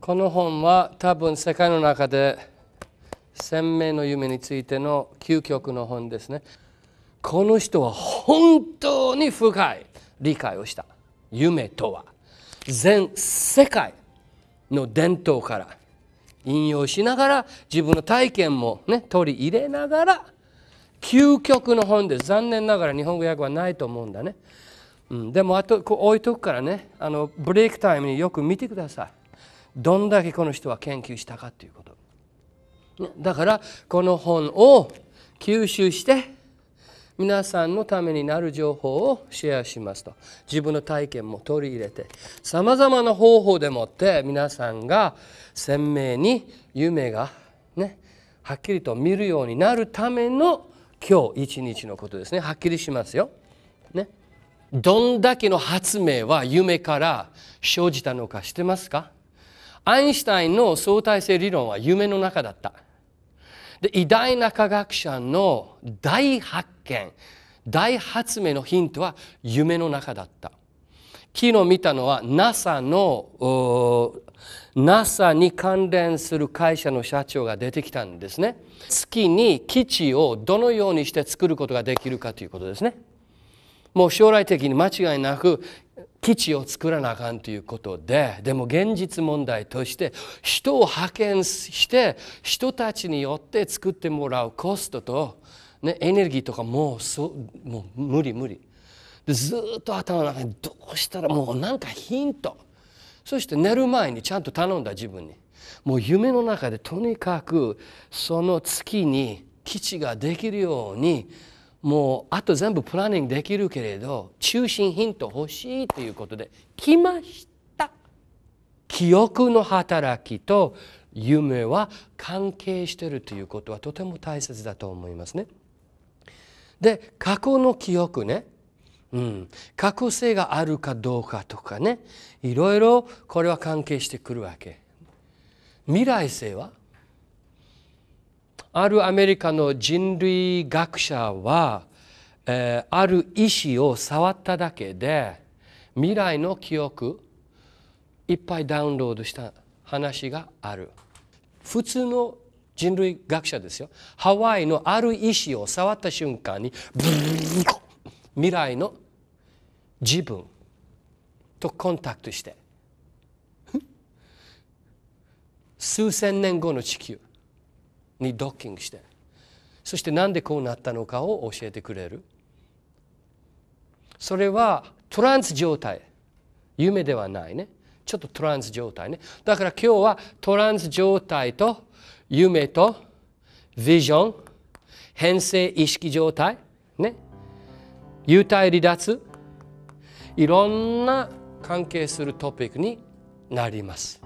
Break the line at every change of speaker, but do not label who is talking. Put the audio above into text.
この本は多分世界の中で鮮明の夢についての究極の本ですね。この人は本当に深い理解をした。夢とは全世界の伝統から引用しながら自分の体験も、取り入れながら究極の本です。残念ながら日本語訳はないと思うんだね。でもあと置いとくからね、ブレイクタイムによく見てください。どんだけこの人は研究したかということ。だからこの本を吸収して皆さんのためになる情報をシェアしますと。自分の体験も取り入れて、さまざまな方法でもって皆さんが鮮明に夢がはっきりと見るようになるための今日一日のことですね。はっきりしますよ。どんだけの発明は夢から生じたのか知ってますか？アインシュタインの相対性理論は夢の中だった。で、偉大な科学者の大発見、大発明のヒントは夢の中だった。昨日見たのは NASA に関連する会社の社長が出てきたんですね。月に基地をどのようにして作ることができるかということですね。もう将来的に間違いなく基地を作らなあかんということで、でも現実問題として人を派遣して人たちによって作ってもらうコストと、エネルギーとかもう無理で、ずっと頭の中にどうしたらもうなんかヒント、そして寝る前にちゃんと頼んだ自分に、もう夢の中でとにかくその月に基地ができるように、もうあと全部プランニングできるけれど中心ヒント欲しいということで来ました。記憶の働きと夢は関係しているということはとても大切だと思いますね。で、過去の記憶ね、過去性があるかどうかとかね、いろいろこれは関係してくるわけ。未来性はあるアメリカの人類学者は、ある石を触っただけで未来の記憶いっぱいダウンロードした話がある。普通の人類学者ですよ。ハワイのある石を触った瞬間に未来の自分とコンタクトして数千年後の地球にドッキングして、そしてなんでこうなったのかを教えてくれる。それはトランス状態、夢ではないね。ちょっとトランス状態ね。だから今日はトランス状態と夢とビジョン、変性意識状態ね、幽体離脱、いろんな関係するトピックになります。